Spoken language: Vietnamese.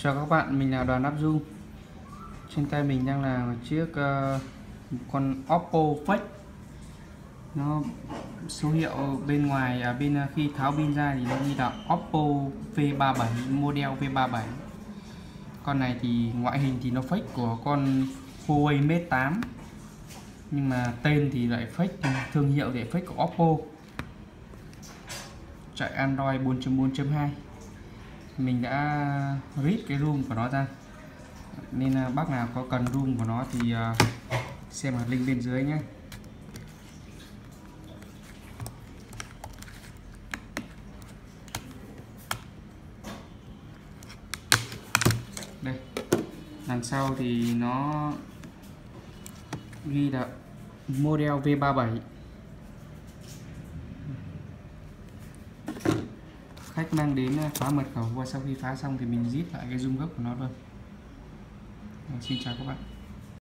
Chào các bạn, mình là Đoàn áp Dung. Trên tay mình đang là một chiếc con Oppo fake. Nó số hiệu bên ngoài khi tháo pin ra thì nó ghi là Oppo V37, model V37. Con này thì ngoại hình thì nó fake của con Huawei Mate 8, nhưng mà tên thì lại fake, thương hiệu thì fake của Oppo. Chạy Android 4.4.2. Mình đã read cái room của nó ra, nên bác nào có cần room của nó thì xem ở link bên dưới nhé. Đây, đằng sau thì nó ghi là model V37. Khách mang đến phá mật khẩu và sau khi phá xong thì mình zip lại cái zoom gốc của nó luôn. Xin chào các bạn.